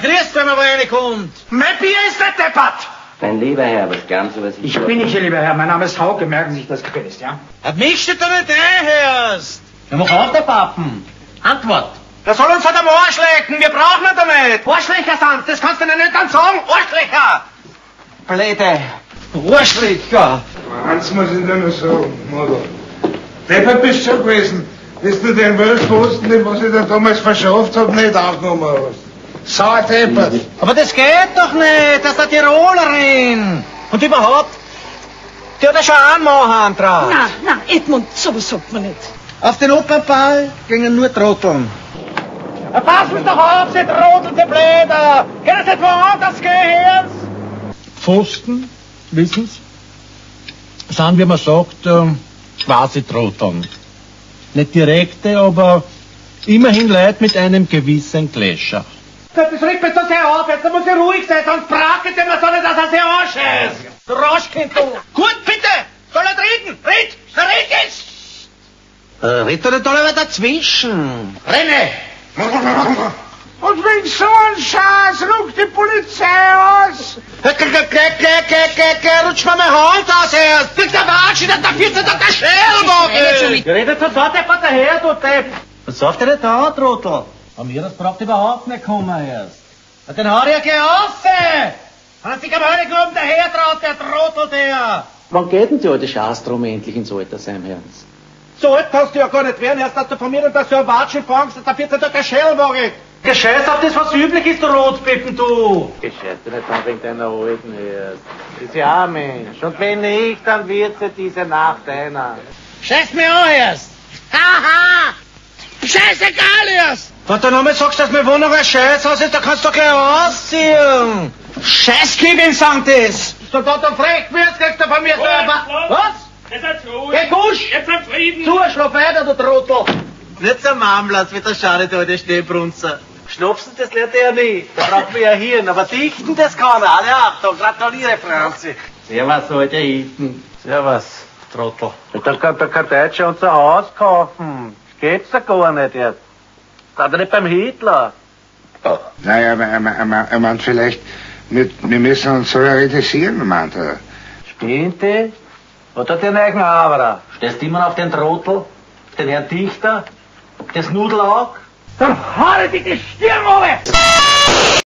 grüßt, wenn man wo reinkommt. Mein Bier ist nicht deppert! Mein lieber Herr, was glauben Sie, was ich... Ich bin nicht Ihr lieber Herr, mein Name ist Hauke, merken Sie sich das gefälligst, ja? Misch dich doch nicht einhörst. Ja, mach auf, der Pappen. Antwort. Der soll uns halt am Arsch lecken, wir brauchen ihn damit! Arschlöcher sind, das kannst du dir nicht dann sagen, Arschlöcher! Blöde Arschlöcher! Eins muss ich dir noch sagen, Mutter. Deppert bist du schon gewesen, bis du den Weltposten, den was ich dir damals verschafft hab, nicht aufgenommen hast. Sau deppert! Aber das geht doch nicht, das ist eine Tirolerin. Und überhaupt, die hat ja schon einen Mann drauf. Na, Edmund, sowas sagt man nicht. Auf den Opernball gingen nur Trotteln. Ja, passen doch auf, Sie Trottel, Sie Bläder! Können Sie nicht woanders gehen? Pfosten, wissen Sie, sind, wie man sagt, quasi Trotteln. Nicht direkte, aber immerhin Leute mit einem gewissen Gletscher. Das regt mich so sehr auf, jetzt muss ich ruhig sein, sonst bracket immer so nicht, dass er sehr anscheißt. Du Rauschkind, du. Gut, bitte, soll er reden? Red jetzt! Red doch nicht alle dazwischen. Renne! Und wegen so ein Scheiß ruft die Polizei aus! Rutsch mal meine Hand aus erst! Bitte Watsch, da 14 Tag der Schellbogen! Ja, redet sofort der Vater her, du Depp! Was sagt der nicht da, Trottel? An mir das braucht überhaupt nicht kommen erst. Ja, den hau ich ja gleich raus! Hat sich am Höhenglum daher traut, der Trottel, der! Wann geht denn die alte Schastrom endlich ins Altersheim, Herrns? So alt kannst du ja gar nicht werden, erst dass du von mir und dass du ein Watschen fangst, dass der 14 Tag der Schellbogen! Gescheiß auf das, was üblich ist, du Rotpippen, du! Gescheiß du nicht an wegen deiner Alten erst. Ist ja ein Mensch. Und wenn nicht, dann wird sie diese Nacht einer. Scheiß mir an erst! Haha! Scheißegal erst! Wenn du nochmal sagst, dass mein Wohnung ein Scheißhaus ist, dann kannst du gleich ausziehen! Scheißkübeln sagen das! So da frech wirst, kriegst du von mir so ein Was? Jetzt seid ruhig. Geh Gusch! Jetzt seid Frieden. Zu, schlaf weiter, du Trottel! Nicht so Marmlatz wie der Schade da, der Stehbrunzer. Schnupsen, das lernt er ja nie. Da braucht man ja Hirn, aber dichten, das kann er. Alle Achtung, gratuliere, Franzi. Servus, alte Hitten. Servus, Trottel. Da kann kein Deutscher unser Haus kaufen. Das geht's da gar nicht jetzt. Da hat er nicht beim Hitler. Naja, er meint vielleicht, wir müssen uns solidarisieren, meint er. Spinnt die? Was hat der einen eigenen Haberer? Stellst du immer auf den Trottel? Den Herrn Dichter? Das Nudelaug? Dann hau ich die Stirn runter!